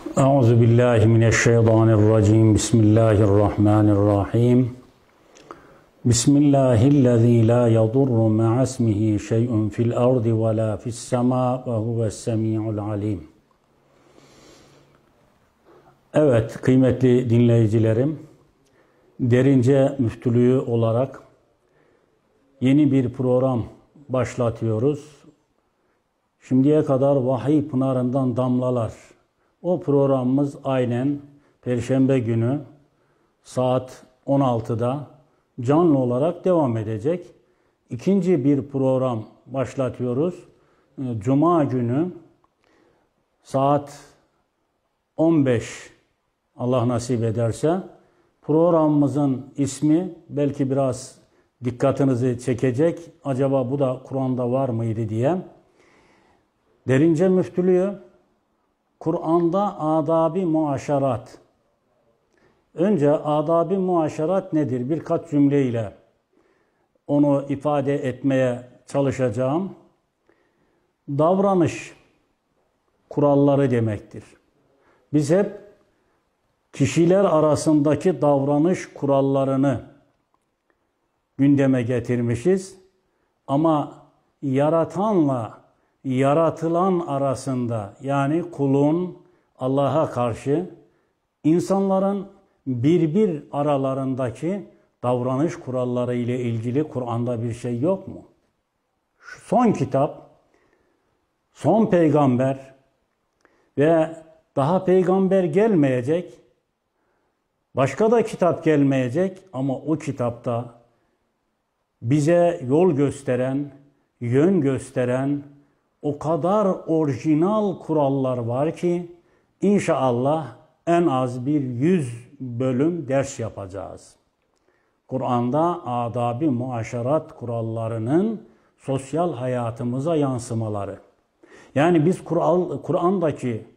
Euzubillahimineşşeytanirracim. Bismillahirrahmanirrahim. Bismillahillezî lâ yadurru ma'asmihi şey'un fil ardı ve lâ fissemâ ve huves-semî'ul alîm. Evet, kıymetli dinleyicilerim, Derince Müftülüğü olarak yeni bir program başlatıyoruz. Şimdiye kadar Vahiy Pınarı'ndan Damlalar. O programımız aynen Perşembe günü saat 16'da canlı olarak devam edecek. İkinci bir program başlatıyoruz. Cuma günü saat 15 Allah nasip ederse. Programımızın ismi belki biraz dikkatinizi çekecek. Acaba bu da Kur'an'da var mıydı diye. Derince Müftülüğü Kur'an'da adab-ı muaşerat. Önce adab-ı muaşerat nedir? Birkaç cümleyle onu ifade etmeye çalışacağım. Davranış kuralları demektir. Biz hep kişiler arasındaki davranış kurallarını gündeme getirmişiz. Ama yaratanla yaratılan arasında, yani kulun Allah'a karşı insanların birbir aralarındaki davranış kuralları ile ilgili Kur'an'da bir şey yok mu? Şu son kitap, son peygamber ve daha peygamber gelmeyecek, başka da kitap gelmeyecek ama o kitapta bize yol gösteren, yön gösteren o kadar orijinal kurallar var ki inşallah en az bir 100 bölüm ders yapacağız. Kur'an'da adab-ı muaşerat kurallarının sosyal hayatımıza yansımaları. Yani biz Kur'an'daki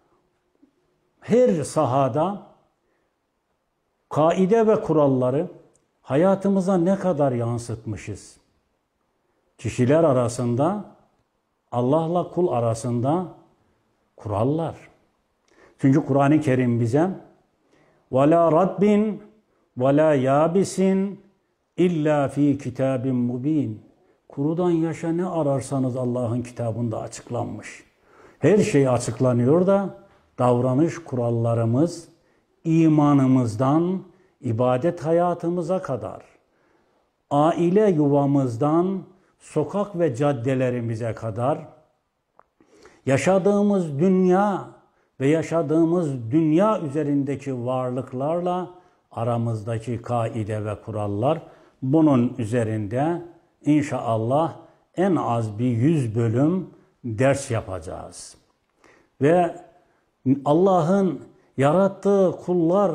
her sahada kaide ve kuralları hayatımıza ne kadar yansıtmışız? Kişiler arasında, Allah'la kul arasında kurallar. Çünkü Kur'an-ı Kerim bize وَلَا رَدْبٍ وَلَا يَابِسٍ اِلَّا ف۪ي كِتَابٍ مُب۪ينٍ. Kurudan yaşa ne ararsanız Allah'ın kitabında açıklanmış. Her şey açıklanıyor da davranış kurallarımız imanımızdan ibadet hayatımıza kadar, aile yuvamızdan sokak ve caddelerimize kadar, yaşadığımız dünya ve yaşadığımız dünya üzerindeki varlıklarla aramızdaki kaide ve kurallar, bunun üzerinde inşallah en az bir 100 bölüm ders yapacağız. Ve Allah'ın yarattığı kullar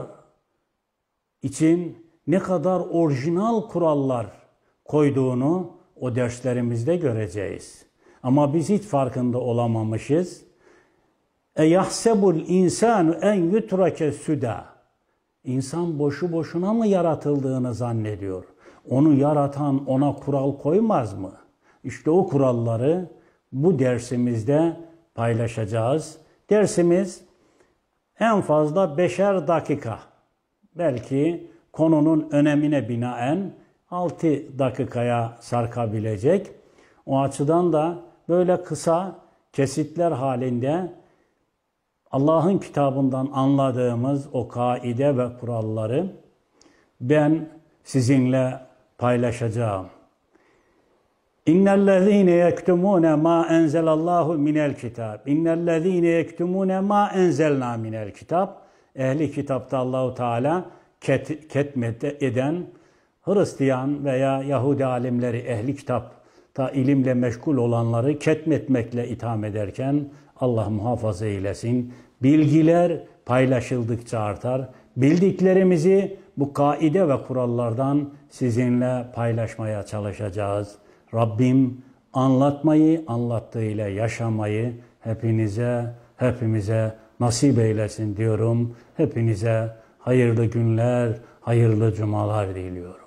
için ne kadar orijinal kurallar koyduğunu o derslerimizde göreceğiz. Ama biz hiç farkında olamamışız. Eyahsebul insanu en yutrake suda. İnsan boşu boşuna mı yaratıldığını zannediyor? Onu yaratan ona kural koymaz mı? İşte o kuralları bu dersimizde paylaşacağız. Dersimiz en fazla 5'er dakika. Belki konunun önemine binaen 6 dakikaya sarkabilecek. O açıdan da böyle kısa kesitler halinde Allah'ın kitabından anladığımız o kaide ve kuralları ben sizinle paylaşacağım. İnnellezîne yektumûne mâ enzelallahu minel kitâb. İnnellezîne yektumûne mâ enzelnâ minel kitâb. Ehli kitapta Allahu Teala ketmet eden Hristiyan veya Yahudi alimleri, ehli kitapta ilimle meşgul olanları ketmetmekle itham ederken Allah muhafaza eylesin. Bilgiler paylaşıldıkça artar. Bildiklerimizi bu kaide ve kurallardan sizinle paylaşmaya çalışacağız. Rabbim anlatmayı, anlattığıyla yaşamayı hepimize nasip eylesin diyorum. Hepinize hayırlı günler, hayırlı cumalar diliyorum.